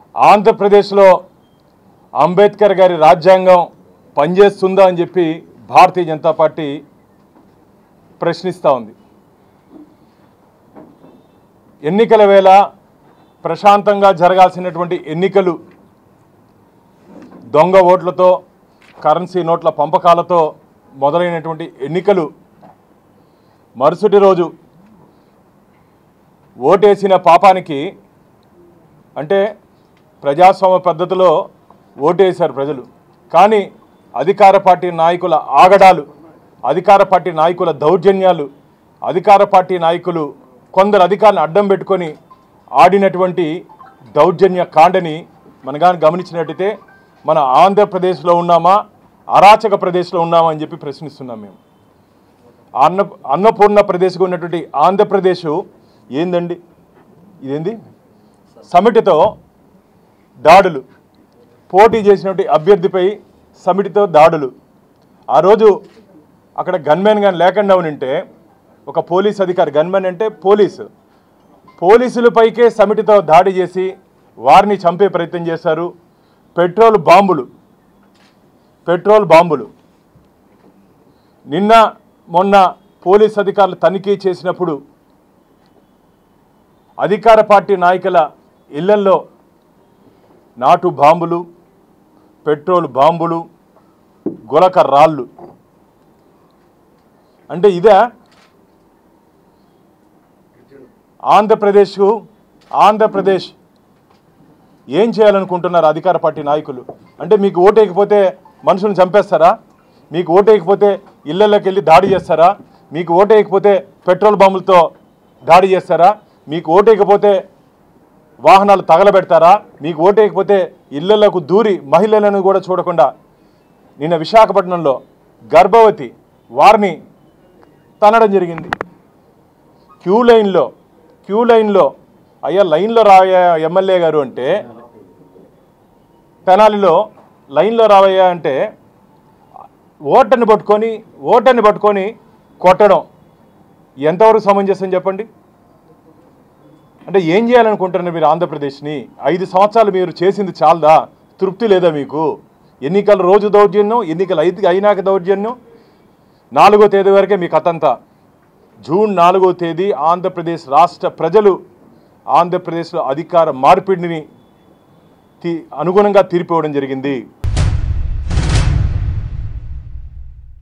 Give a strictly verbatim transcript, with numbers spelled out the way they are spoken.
ఆంధ్రప్రదేశ్లో అంబేద్కర్ గారి రాజ్యాంగం పనిచేస్తుందా అని చెప్పి భారతీయ జనతా పార్టీ ప్రశ్నిస్తూ ఉంది. ఎన్నికల వేళ ప్రశాంతంగా జరగాల్సినటువంటి ఎన్నికలు దొంగ ఓట్లతో, కరెన్సీ నోట్ల పంపకాలతో మొదలైనటువంటి ఎన్నికలు మరుసటి రోజు ఓటేసిన పాపానికి, అంటే ప్రజాస్వామ్య పద్ధతిలో ఓటేశారు ప్రజలు, కానీ అధికార పార్టీ నాయకుల ఆగడాలు, అధికార పార్టీ నాయకుల దౌర్జన్యాలు, అధికార పార్టీ నాయకులు కొందరు అధికారులను అడ్డం పెట్టుకొని ఆడినటువంటి దౌర్జన్య కాండని మనగాని గమనించినట్టయితే మన ఆంధ్రప్రదేశ్లో ఉన్నామా, అరాచక ప్రదేశ్లో ఉన్నామా అని చెప్పి ప్రశ్నిస్తున్నాం. మేము అన్న అన్నపూర్ణ ప్రదేశ్గా ఉన్నటువంటి ఆంధ్రప్రదేశ్ ఏందండి? ఇదేంది? సమిటితో దాడులు, పోటీ చేసినటువంటి అభ్యర్థిపై సమిటితో దాడులు. ఆ రోజు అక్కడ గన్మెన్ కానీ లేకుండా ఉంటే ఒక పోలీస్ అధికారి, గన్మెన్ అంటే పోలీసు, పోలీసులపైకే సమిటితో దాడి చేసి వారిని చంపే ప్రయత్నం చేశారు. పెట్రోల్ బాంబులు పెట్రోల్ బాంబులు నిన్న మొన్న పోలీస్ అధికారులు తనిఖీ చేసినప్పుడు అధికార పార్టీ నాయకుల ఇళ్లల్లో నాటు బాంబులు, పెట్రోల్ బాంబులు, గులక రాళ్ళు. అంటే ఇదే ఆంధ్రప్రదేశ్ ఆంధ్రప్రదేశ్ ఏం చేయాలనుకుంటున్నారు అధికార పార్టీ నాయకులు? అంటే మీకు ఓటేయకపోతే మనుషులను చంపేస్తారా? మీకు ఓటేయకపోతే ఇళ్లలోకి వెళ్ళి దాడి చేస్తారా? మీకు ఓటేయకపోతే పెట్రోల్ బాంబులతో దాడి చేస్తారా? మీకు ఓటేయకపోతే వాహనాలు తగలబెడతారా? మీకు ఓటేయకపోతే ఇళ్లలకు దూరి మహిళలను కూడా చూడకుండా నిన్న విశాఖపట్నంలో గర్భవతి వారిని తనడం జరిగింది. క్యూ లైన్లో క్యూ లైన్లో అయ్యా లైన్లో రావయ్యా ఎమ్మెల్యే గారు అంటే, తెనాలిలో లైన్లో రావయ్యా అంటే ఓటర్ని పట్టుకొని ఓటర్ని పట్టుకొని కొట్టడం ఎంతవరకు సమంజసం చెప్పండి? అంటే ఏం చేయాలనుకుంటున్నారు మీరు ఆంధ్రప్రదేశ్ని? ఐదు సంవత్సరాలు మీరు చేసింది చాలదా? తృప్తి లేదా మీకు? ఎన్నికల రోజు దౌర్జన్యం, ఎన్నికలు ఐదు అయినాక దౌర్జన్యం. నాలుగో తేదీ వరకే మీ కథంతా. జూన్ నాలుగో తేదీ ఆంధ్రప్రదేశ్ రాష్ట్ర ప్రజలు ఆంధ్రప్రదేశ్లో అధికార మార్పిడిని అనుగుణంగా తీర్పు ఇవ్వడం జరిగింది.